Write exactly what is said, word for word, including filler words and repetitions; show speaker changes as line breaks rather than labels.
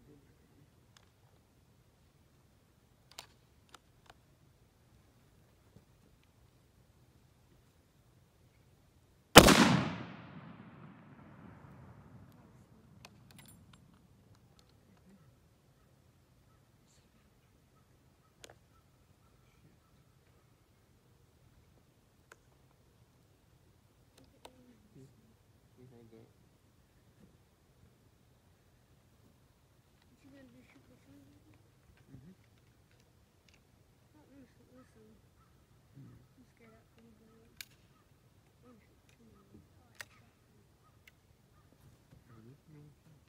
Behind that.
You gonna do shoot the sun?
Mm-hmm.
Oh, listen, listen.
Mm.
I'm scared out from the road. I'm shoot too many. Oh, I shot them.
Are you looking over here?